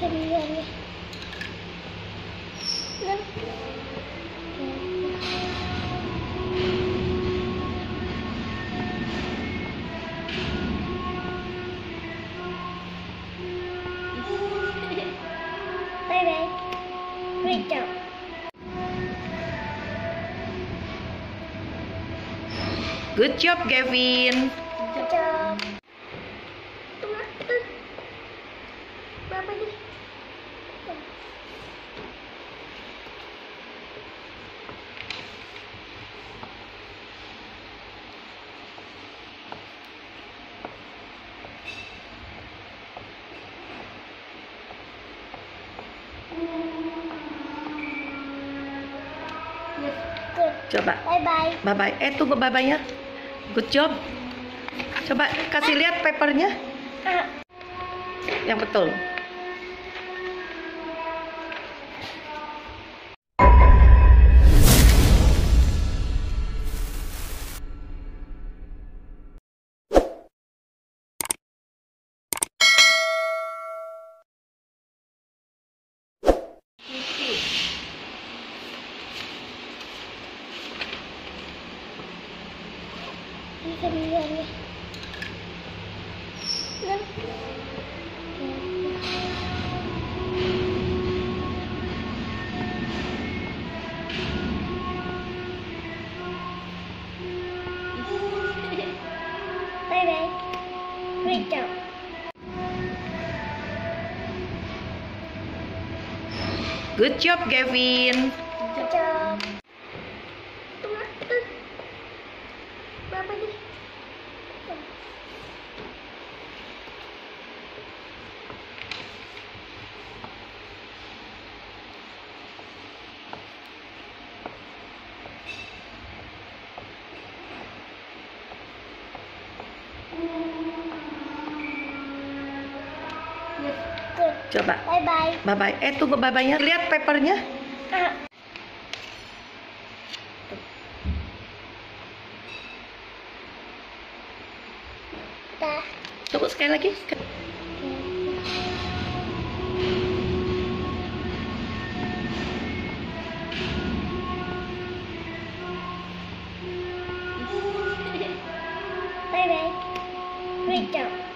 Sendiriannya. Bye bye. Great job. Good job, Gavin. Good job. Berapa nih? Good. Coba. Bye bye. Bye bye. Tunggu bye bye ya. Good job. Coba kasih lihat papernya yang betul. Sendiriannya. Bye bye. Great job. Good job, Gavin. Good job. Berapa nih? Good. Coba. Bye bye. Bye bye. Tunggu bye bye ya. Lihat papernya. Dah. Tunggu sekali lagi. Bye bye. Great job.